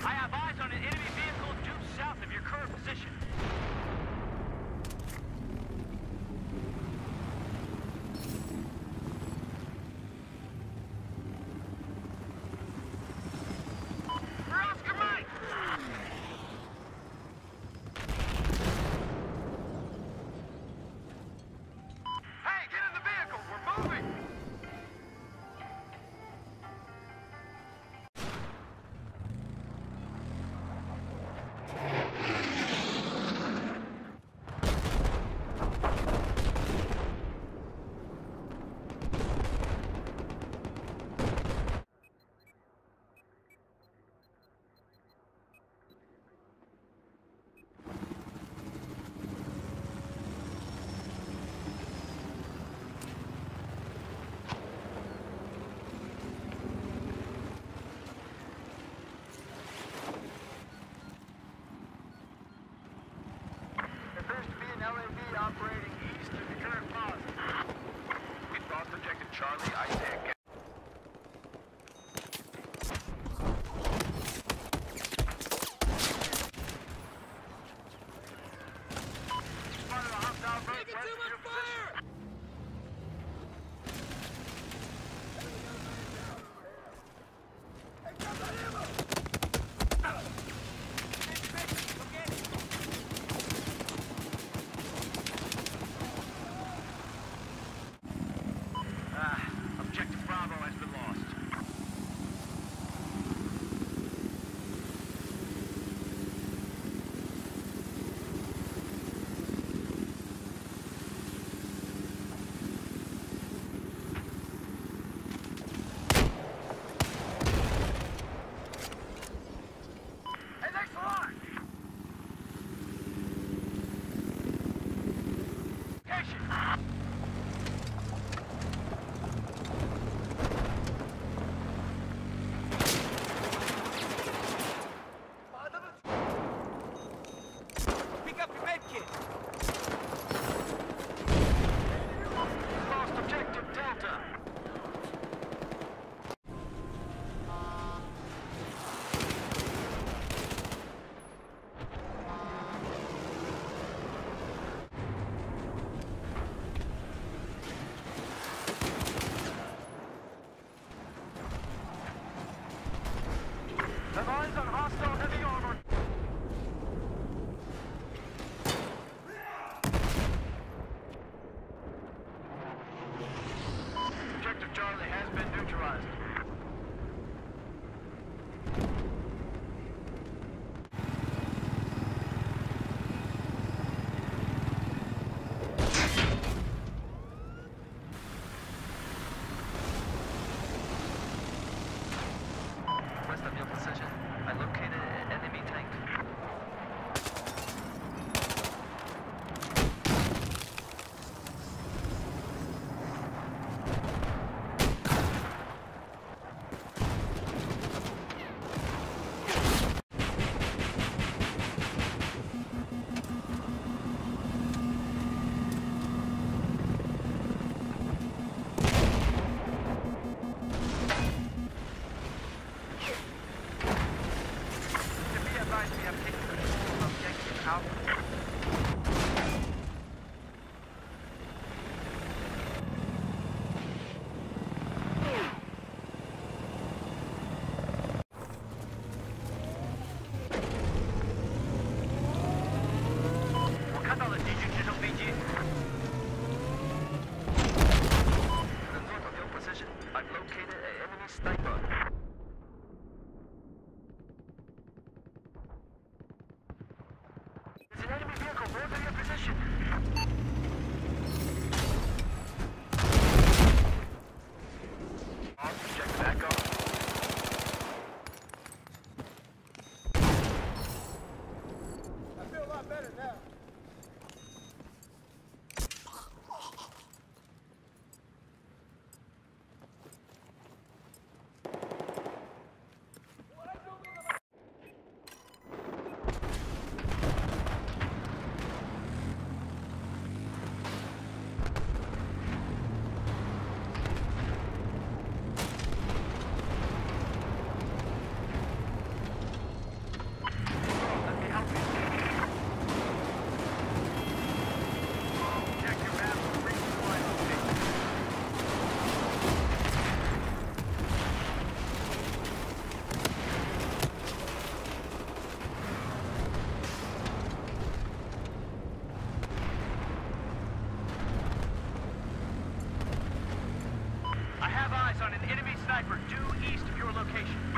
I have eyes on an enemy vehicle due south of your current position. LAV operating east of the current pause. We've lost objective Charlie. I take it. Spotted a hostile boat west of your position. Objective Bravo has been lost. Hey, thanks a lot! Location! Lost objective Delta. Have eyes on hostile heavy armor. Objective Charlie has been neutralized. West of your position, I located an enemy tank. We have taken control of objective Alpha.我看到了敌军直升飞机。The north of your position, I've located an enemy sniper. There's an enemy vehicle north of your position. Check back up. I feel a lot better now. location.